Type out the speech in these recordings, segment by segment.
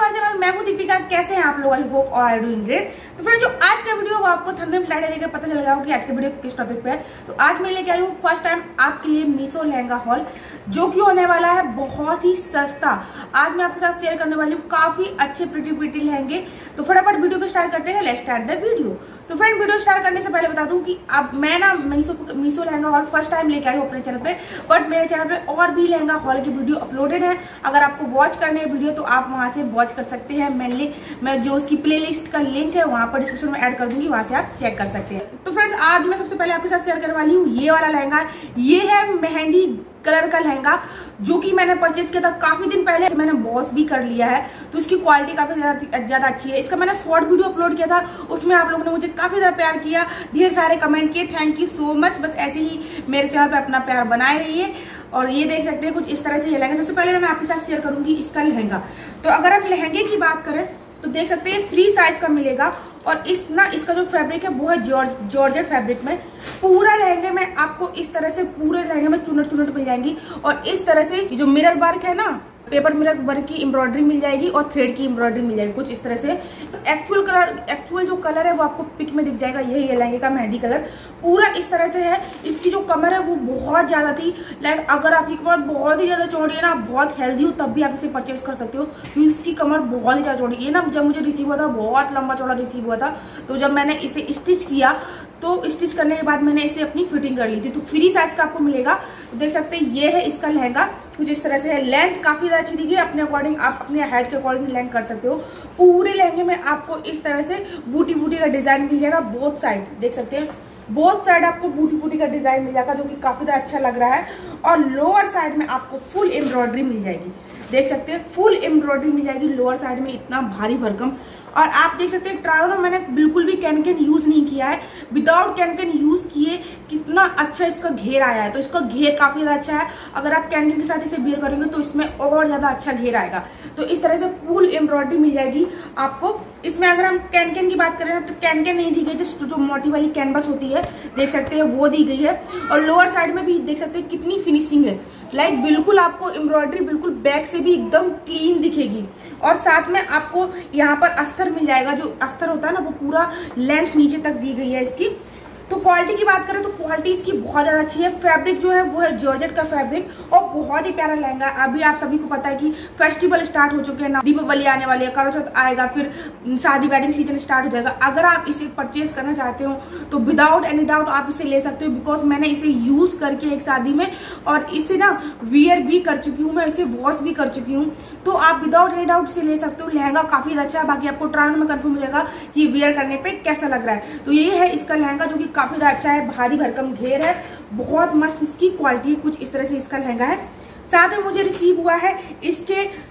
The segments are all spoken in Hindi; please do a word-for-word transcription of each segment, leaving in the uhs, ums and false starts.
हमारे चैनल, मैं हूं दीपिका। कैसे हैं आप लोग? आई होप और आई डूइंग ग्रेट। तो फ्रेंड, जो आज का वीडियो वो आपको थंबनेल में टाइटल देखकर पता चल गया कि आज का वीडियो किस टॉपिक पे है। तो आज मैं लेके आई हूँ फर्स्ट टाइम आपके लिए मीशो लहंगा हॉल, जो कि होने वाला है बहुत ही सस्ता। आज मैं आपके साथ शेयर करने वाली हूँ काफी अच्छे प्रिटी प्रिटी लहंगे। तो फटाफट वीडियो को स्टार्ट करते हैं। Let's start the video. तो फ्रेंड, वीडियो स्टार्ट करने से पहले बता दूं कि अब मैं ना Meesho Meesho lehenga haul first time लेके आई हूँ अपने चैनल पे, बट मेरे चैनल पे और भी लहंगा हॉल की वीडियो अपलोडेड है। अगर आपको वॉच करने है वीडियो तो आप वहां से वॉच कर सकते हैं। मैं मैं जो उसकी प्लेलिस्ट का लिंक है वहां पर डिस्क्रिप्शन में ऐड कर दूंगी, वहां से आप चेक कर सकते हैं। तो फ्रेंड्स, आज मैं सबसे पहले आपके साथ शेयर करने वाली हूँ ये वाला लहंगा। ये है मेहंदी कलर का लहंगा, जो कि मैंने परचेज किया था काफी दिन पहले। मैंने वॉश भी कर लिया है, तो इसकी क्वालिटी काफी ज्यादा अच्छी है। इसका मैंने शॉर्ट वीडियो अपलोड किया था, उसमें आप लोगों ने मुझे काफी ज्यादा प्यार किया, ढेर सारे कमेंट किए। Thank you so much. बस ऐसे ही मेरे चैनल पे अपना प्यार बनाए रहिए। और ये देख सकते हैं कुछ इस तरह से ये लहंगा। सबसे पहले मैं आपके साथ शेयर करूंगी इसका लहंगा। तो अगर आप लहंगे की बात करें तो देख सकते हैं फ्री साइज का मिलेगा। और इस ना इसका जो फैब्रिक है वो है जॉर्ज जॉर्जेट फैब्रिक में। पूरा लहंगे में आपको इस तरह से पूरे लहंगे में चुनट चुनट मिल जाएंगी। और इस तरह से जो मिरर वर्क है ना, पेपर मिरर वर्क की एम्ब्रॉयडरी मिल जाएगी और थ्रेड की एम्ब्रॉयडरी मिल जाएगी कुछ इस तरह से। एक्चुअल कलर एक्चुअल जो कलर है वो आपको पिक में दिख जाएगा। यही है लहंगे का मेहंदी कलर, पूरा इस तरह से है। इसकी जो कमर है वो बहुत ज्यादा थी। लाइक अगर आपकी कमर बहुत ही ज्यादा चौड़ी है ना, बहुत हेल्दी हो, तब भी आप इसे परचेज कर सकते हो, क्योंकि इसकी कमर बहुत ही ज्यादा चौड़ी है ना। जब मुझे रिसीव हुआ था बहुत लंबा चौड़ा रिसीव हुआ था, तो जब मैंने इसे स्टिच किया तो स्टिच करने के बाद मैंने इसे अपनी फिटिंग कर ली थी। तो फ्री साइज का आपको मिलेगा। तो देख सकते हैं ये है इसका लहंगा, कुछ इस तरह से है। लेंथ काफी ज्यादा अच्छी दी है, अपने अकॉर्डिंग आप अपने हाइट के अकॉर्डिंग लेंथ कर सकते हो। पूरे लहंगे में आपको इस तरह से बूटी बूटी का डिजाइन मिल जाएगा। बोथ साइड देख सकते हैं, बोथ साइड आपको बूटी बूटी का डिजाइन मिल जाएगा, जो कि काफी ज्यादा अच्छा लग रहा है। और लोअर साइड में आपको फुल एम्ब्रॉयडरी मिल जाएगी। देख सकते हैं फुल एम्ब्रॉयडरी मिल जाएगी लोअर साइड में, इतना भारी भरकम। और आप देख सकते हैं ट्रायल में मैंने बिल्कुल भी कैन कैन यूज नहीं किया है। विदाउट कैन कैन यूज किए कितना अच्छा इसका घेर आया है। तो इसका घेर काफी ज्यादा अच्छा है। अगर आप कैन कैन के साथ इसे वेयर करेंगे तो इसमें और ज्यादा अच्छा घेर आएगा। तो इस तरह से फुल एम्ब्रॉयडरी मिल जाएगी आपको इसमें। अगर हम कैन कैन की बात करें तो कैन कैन नहीं दी गई, जस्ट जो मोटी वाली कैनवस होती है देख सकते हैं वो दी गई है। और लोअर साइड में भी देख सकते हैं कितनी फिनिशिंग है। लाइक बिल्कुल आपको एम्ब्रॉयडरी बिल्कुल बैक से भी एकदम क्लीन दिखेगी। और साथ में आपको यहाँ पर अस्तर मिल जाएगा, जो अस्तर होता है ना वो पूरा लेंथ नीचे तक दी गई है इसकी। तो क्वालिटी की बात करें तो क्वालिटी इसकी बहुत ज्यादा अच्छी है। फैब्रिक जो है वो है जॉर्जेट का फैब्रिक और बहुत ही प्यारा लहंगा। अभी आप सभी को पता है कि फेस्टिवल स्टार्ट हो चुके हैं ना, दीपावली आने वाली है, करवा चौथ आएगा, फिर शादी वेडिंग सीजन स्टार्ट हो जाएगा। अगर आप इसे परचेज करना चाहते हो तो विदाउट एनी डाउट आप इसे ले सकते हो, बिकॉज मैंने इसे यूज करके एक शादी में और इसे ना वियर भी कर चुकी हूँ, मैं इसे वॉश भी कर चुकी हूँ। तो आप विदाउट एनी डाउट इसे ले सकते हो। लहंगा काफी अच्छा है, बाकी आपको ट्रायल में कंफर्म हो जाएगा कि वियर करने पे कैसा लग रहा है। तो ये है इसका लहंगा, जो कि काफी अच्छा है, भारी भरकम घेर है, बहुत मस्त इसकी क्वालिटी। कुछ इस तरह से इसका लहंगा है। साथ में मुझे रिसीव हुआ है इसके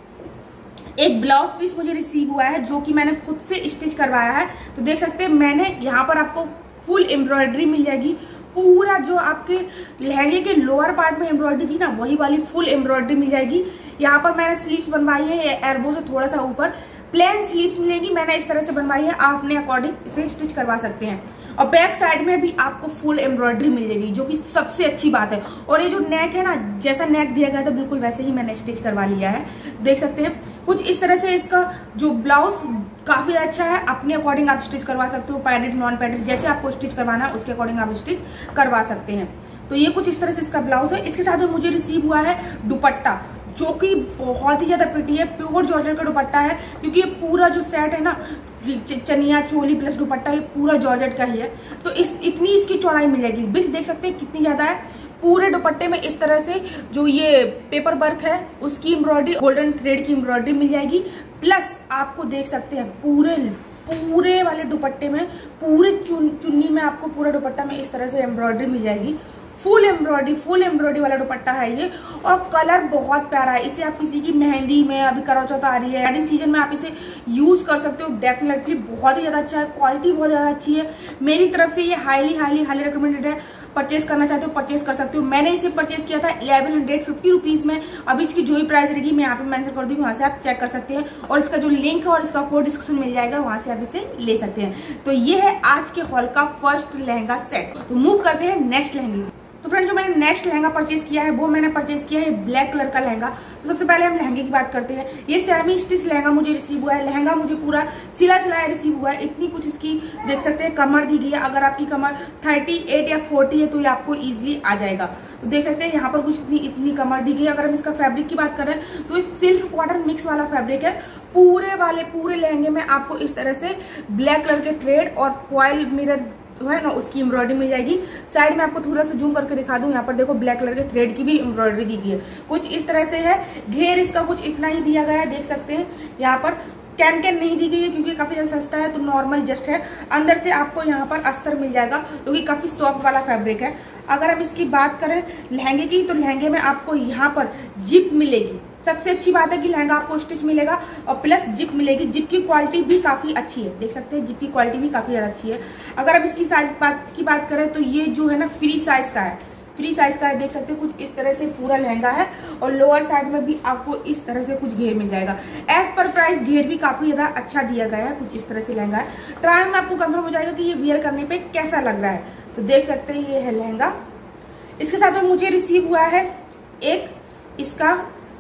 एक ब्लाउज पीस मुझे रिसीव हुआ है, जो कि मैंने खुद से स्टिच करवाया है। तो देख सकते हैं मैंने यहाँ पर आपको फुल एम्ब्रॉयडरी मिल जाएगी। पूरा जो आपके लहंगे के लोअर पार्ट में एम्ब्रॉयडरी थी ना, वही वाली फुल एम्ब्रॉयडरी मिल जाएगी। यहाँ पर मैंने स्लीव्स बनवाई है एल्बो से थोड़ा सा ऊपर, प्लेन स्लीव्स मिलेगी, मैंने इस तरह से बनवाई है। आप अपने अकॉर्डिंग इसे स्टिच करवा सकते हैं। और बैक साइड में भी आपको फुल एम्ब्रॉयडरी मिल जाएगी, जो कि सबसे अच्छी बात है। और ये जो नेक है ना, जैसा नेक दिया गया था बिल्कुल वैसे ही मैंने स्टिच करवा लिया है। देख सकते हैं कुछ इस तरह से इसका जो ब्लाउज काफी अच्छा है। अपने अकॉर्डिंग आप स्टिच करवा सकते हो, पैडेड नॉन पैडेड, जैसे आपको स्टिच करवाना है उसके अकॉर्डिंग आप स्टिच करवा सकते हैं। तो ये कुछ इस तरह से इसका ब्लाउज है। इसके साथ में मुझे रिसीव हुआ है दुपट्टा, जो कि बहुत ही ज्यादा प्रिटी है। प्योर जॉर्जेट का दुपट्टा है, क्योंकि ये पूरा जो सेट है ना, चनिया चोली प्लस दुपट्टा, ये पूरा जॉर्जेट का ही है। तो इस इतनी इसकी चौड़ाई मिल जाएगी। बिच देख सकते हैं कितनी ज्यादा है। पूरे दुपट्टे में इस तरह से जो ये पेपर वर्क है उसकी एम्ब्रॉयडरी, गोल्डन थ्रेड की एम्ब्रॉयडरी मिल जाएगी। प्लस आपको देख सकते हैं पूरे पूरे वाले दुपट्टे में, पूरे चुन, चुन्नी में आपको पूरा दुपट्टा में इस तरह से एम्ब्रॉयडरी मिल जाएगी। फुल एम्ब्रॉयडरी फुल एम्ब्रॉयडरी वाला दुपट्टा है ये। और कलर बहुत प्यारा है। इसे आप किसी की मेहंदी में, अभी करवा चौथ आ रही है, वेडिंग सीजन में आप इसे यूज कर सकते हो। डेफिनेटली बहुत ही ज्यादा अच्छा है, क्वालिटी बहुत ज्यादा अच्छी है। मेरी तरफ से ये हाईली हाईली हाईली रिकमेंडेड है। परचेज करना चाहते हो परचेज कर सकते हो। मैंने इसे परचेज किया था इलेवन हंड्रेड फिफ्टी रुपीज में। अब इसकी जो भी प्राइस रहेगी मैं यहाँ पे मेंशन कर दूंगी, वहां से आप चेक कर सकते हैं। और इसका जो लिंक है और इसका कोड डिस्क्रिप्शन मिल जाएगा, वहां से आप इसे ले सकते हैं। तो ये है आज के हॉल का फर्स्ट लहंगा सेट। तो मूव करते हैं नेक्स्ट लहंगे। तो फ्रेंड जो मैंने नेक्स्ट लहंगा परचेज किया है वो मैंने परचेज किया है ब्लैक कलर का लहंगा। तो सबसे पहले हम लहंगे की बात करते हैं। ये सेमी स्टिच लहंगा मुझे रिसीव हुआ है। लहंगा मुझे पूरा सिला सिलाया रिसीव हुआ है। इतनी कुछ इसकी देख सकते हैं कमर दी गई है। अगर आपकी कमर थर्टी एट या फोर्टी है तो ये आपको ईजिली आ जाएगा। तो देख सकते हैं यहाँ पर कुछ इतनी इतनी कमर दी गई है। अगर हम इसका फैब्रिक की बात करें तो इस सिल्क कॉटन मिक्स वाला फैब्रिक है। पूरे वाले पूरे लहंगे में आपको इस तरह से ब्लैक कलर के थ्रेड और फॉयल मिरर है ना उसकी एम्ब्रॉयडरी मिल जाएगी। साइड में आपको थोड़ा सा जूम करके दिखा दूं, यहाँ पर देखो ब्लैक कलर के थ्रेड की भी एम्ब्रॉयडरी दी गई है। कुछ इस तरह से है। घेर इसका कुछ इतना ही दिया गया है, देख सकते हैं। यहाँ पर कैन कैन नहीं दी गई है क्योंकि काफी ज्यादा सस्ता है, तो नॉर्मल जस्ट है। अंदर से आपको यहाँ पर अस्तर मिल जाएगा जो कि काफी सॉफ्ट वाला फैब्रिक है। अगर हम इसकी बात करें लहंगे की, तो लहंगे में आपको यहाँ पर जिप मिलेगी। सबसे अच्छी बात है कि लहंगा आपको स्टिच मिलेगा और प्लस जिप मिलेगी। जिप की क्वालिटी भी काफी अच्छी है, देख सकते हैं जिप की क्वालिटी भी काफी ज्यादा अच्छी है। अगर अब इसकी साइज बात की बात करें तो ये जो है ना फ्री साइज का है, फ्री साइज का है। देख सकते हैं कुछ इस तरह से पूरा लहंगा है और लोअर साइड में भी आपको इस तरह से कुछ घेर मिल जाएगा। एज पर प्राइस घेर भी काफी ज्यादा अच्छा दिया गया है। कुछ इस तरह से लहंगा है। ट्रायल में आपको कंफर्म हो जाएगा कि ये वियर करने पे कैसा लग रहा है। तो देख सकते हैं ये है लहंगा। इसके साथ में मुझे रिसीव हुआ है एक इसका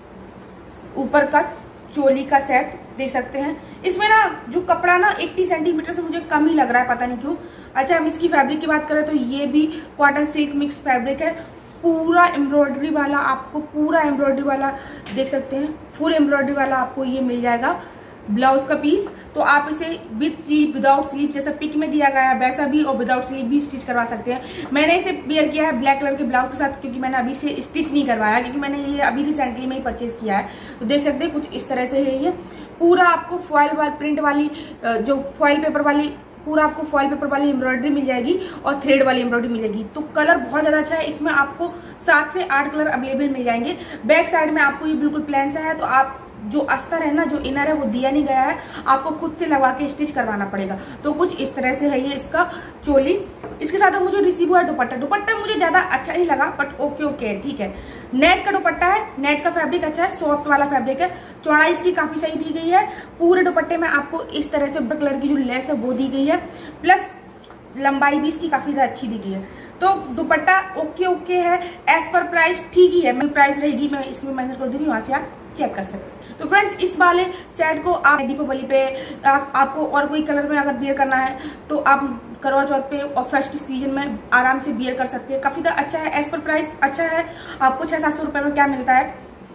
ऊपर का चोली का सेट, देख सकते हैं। इसमें ना जो कपड़ा ना अस्सी सेंटीमीटर से मुझे कम ही लग रहा है, पता नहीं क्यों। अच्छा हम इसकी फैब्रिक की बात करें तो ये भी कॉटन सिल्क मिक्स फैब्रिक है। पूरा एम्ब्रॉयडरी वाला आपको पूरा एम्ब्रॉयडरी वाला देख सकते हैं, फुल एम्ब्रॉयडरी वाला आपको ये मिल जाएगा ब्लाउज का पीस। तो आप इसे विद स्लीव विदाउट स्लीव जैसा पिक में दिया गया है वैसा भी और विदाउट स्लीव भी स्टिच करवा सकते हैं। मैंने इसे वेयर किया है ब्लैक कलर के ब्लाउज के साथ क्योंकि मैंने अभी से स्टिच नहीं करवाया, क्योंकि मैंने ये अभी रिसेंटली में ही परचेज किया है। तो देख सकते हैं कुछ इस तरह से है। ये पूरा आपको फॉयल वाली प्रिंट वाली जो फॉयल पेपर वाली पूरा आपको फॉयल पेपर वाली एम्ब्रॉयडरी मिल जाएगी और थ्रेड वाली एम्ब्रॉयडरी मिल जाएगी। तो कलर बहुत ज्यादा अच्छा है। इसमें आपको सात से आठ कलर अवेलेबल मिल जाएंगे। बैक साइड में आपको ये बिल्कुल प्लेन सा है, तो आप जो अस्तर है ना जो इनर है वो दिया नहीं गया है, आपको खुद से लगा के स्टिच करवाना पड़ेगा। तो कुछ इस तरह से है ये इसका चोली। इसके साथ मुझे रिसीव हुआ दुपट्टा। दुपट्टा मुझे ज्यादा अच्छा नहीं लगा बट ओके ओके ठीक है। नेट का दुपट्टा है, नेट का फैब्रिक अच्छा है, सॉफ्ट वाला फैब्रिक है। चौड़ाई इसकी काफी सही दी गई है। पूरे दुपट्टे में आपको इस तरह से ब्लैक कलर की जो लेस है वो दी गई है, प्लस लंबाई भी इसकी काफी ज्यादा अच्छी दी गई है। तो दुपट्टा ओके ओके है। एज पर प्राइस ठीक ही है। मेरी प्राइस रहेगी, मैं इसमें मेंशन कर दूंगी, वहां से आप चेक कर सकते हैं। तो फ्रेंड्स इस वाले सेट को आप दीपावली पे आ, आपको और कोई कलर में अगर वियर करना है तो आप करवा चौथ पे और फेस्टिव सीजन में आराम से वियर कर सकते हैं। काफी ज्यादा अच्छा है। एज पर प्राइस अच्छा है। आपको छह सात सौ रुपए में क्या मिलता है,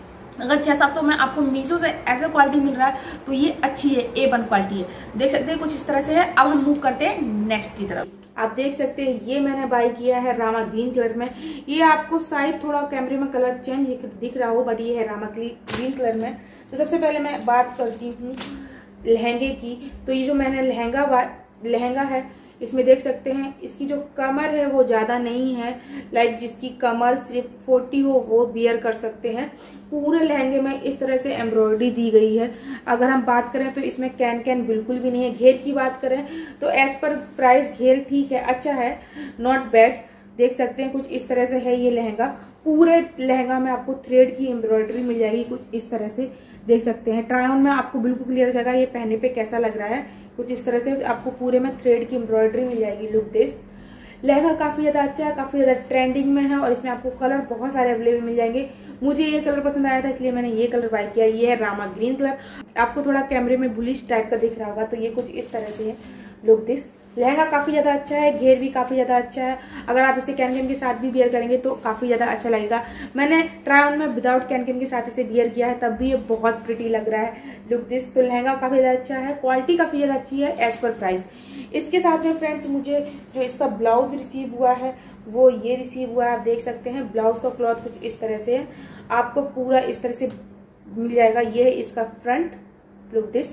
अगर छह सात सौ में आपको मीशो से ऐसा क्वालिटी मिल रहा है तो ये अच्छी है, ए वन क्वालिटी है। देख सकते हैं कुछ इस तरह से है। अब हम मूव करते हैं नेक्स्ट की तरफ। आप देख सकते हैं ये मैंने बाय किया है रामा ग्रीन कलर में। ये आपको शायद थोड़ा कैमरे में कलर चेंज दिख रहा हो बट ये है रामा ग्रीन कलर में। तो सबसे पहले मैं बात करती हूँ लहंगे की। तो ये जो मैंने लहंगा लहंगा है इसमें देख सकते हैं इसकी जो कमर है वो ज्यादा नहीं है। लाइक जिसकी कमर सिर्फ चालीस हो वो वियर कर सकते हैं। पूरे लहंगे में इस तरह से एम्ब्रॉयडरी दी गई है। अगर हम बात करें तो इसमें कैन कैन बिल्कुल भी नहीं है। घेर की बात करें तो एज पर प्राइस घेर ठीक है, अच्छा है, नॉट बैड। देख सकते हैं कुछ इस तरह से है ये लहंगा। पूरे लहंगा में आपको थ्रेड की एम्ब्रॉयडरी मिल जाएगी कुछ इस तरह से, देख सकते हैं। ट्राई ऑन में आपको बिल्कुल क्लियर हो जाएगा ये पहनने पे कैसा लग रहा है। कुछ इस तरह से आपको पूरे में थ्रेड की एम्ब्रॉयडरी मिल जाएगी। Look this. लहंगा काफी ज्यादा अच्छा है, काफी ज्यादा ट्रेंडिंग में है और इसमें आपको कलर बहुत सारे अवेलेबल मिल जाएंगे। मुझे ये कलर पसंद आया था इसलिए मैंने ये कलर बाय किया। ये है रामा ग्रीन कलर। आपको थोड़ा कैमरे में बुलिश टाइप का दिख रहा होगा, तो ये कुछ इस तरह से है। Look this. लहंगा काफी ज्यादा अच्छा है, घेर भी काफी ज्यादा अच्छा है। अगर आप इसे कैन कैन के साथ भी वियर करेंगे तो काफी ज्यादा अच्छा लगेगा। मैंने ट्राई ऑन में विदाउट कैन कैन के साथ इसे वियर किया है, तब भी ये बहुत प्रिटी लग रहा है। Look this. तो लहंगा काफी ज्यादा अच्छा है, क्वालिटी काफी ज्यादा अच्छी है एज पर प्राइस। इसके साथ में फ्रेंड्स मुझे जो इसका ब्लाउज रिसीव हुआ है वो ये रिसीव हुआ है। आप देख सकते हैं ब्लाउज का क्लॉथ कुछ इस तरह से है। आपको पूरा इस तरह से मिल जाएगा। ये है इसका फ्रंट। Look this.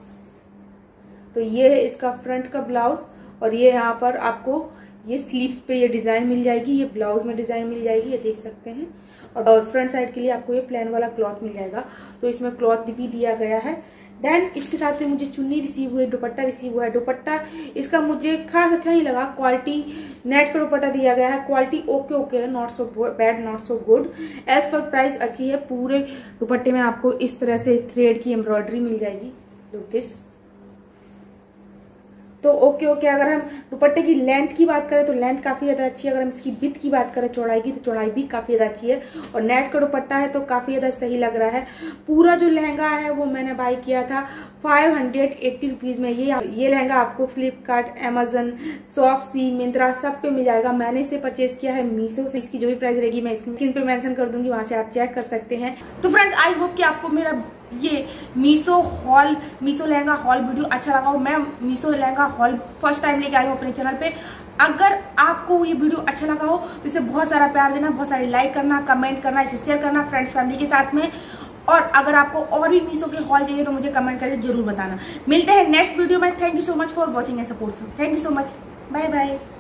तो ये है इसका फ्रंट का ब्लाउज और ये यहाँ पर आपको ये स्लीव्स पे ये डिजाइन मिल जाएगी, ये ब्लाउज में डिजाइन मिल जाएगी, ये देख सकते हैं। और फ्रंट साइड के लिए आपको ये प्लेन वाला क्लॉथ मिल जाएगा। तो इसमें क्लॉथ भी दिया गया है। देन इसके साथ में मुझे चुन्नी रिसीव हुई, दुपट्टा रिसीव हुआ है। दुपट्टा इसका मुझे खास अच्छा नहीं लगा। क्वालिटी नेट का दुपट्टा दिया गया है, क्वालिटी ओके ओके है, not so bad not so good. As per price अच्छी है। पूरे दुपट्टे में आपको इस तरह से थ्रेड की एम्ब्रॉयडरी मिल जाएगी। Look this. तो ओके ओके अगर हम दुपट्टे की लेंथ की बात करें तो लेंथ काफ़ी ज़्यादा अच्छी है। अगर हम इसकी विड्थ की बात करें चौड़ाई की तो चौड़ाई भी काफ़ी ज़्यादा अच्छी है। और नेट का दुपट्टा है तो काफ़ी ज़्यादा सही लग रहा है। पूरा जो लहंगा है वो मैंने बाई किया था फाइव हंड्रेड एट्टी रुपीज़ में। ये ये लहंगा आपको फ्लिपकार्ट, अमेजन, शॉपसी, मिंत्रा सब पे मिल जाएगा। मैंने इसे परचेज किया है मीशो से। इसकी जो भी प्राइस रहेगी मैं स्क्रीन पे मेंशन कर दूंगी, वहाँ से आप चेक कर सकते हैं। तो फ्रेंड्स आई होप कि आपको मेरा ये Meesho haul Meesho lehenga haul video अच्छा लगा हो। मैं Meesho lehenga haul first time लेके आई हूँ अपने चैनल पे। अगर आपको ये वीडियो अच्छा लगा हो तो इसे बहुत सारा प्यार देना, बहुत सारे लाइक करना, कमेंट करना, इसे शेयर करना फ्रेंड्स फैमिली के साथ में। और अगर आपको और भी मीशो के हॉल चाहिए तो मुझे कमेंट करके जरूर बताना। मिलते हैं नेक्स्ट वीडियो में। Thank you so much for watching and support. Thank you so much. Bye bye.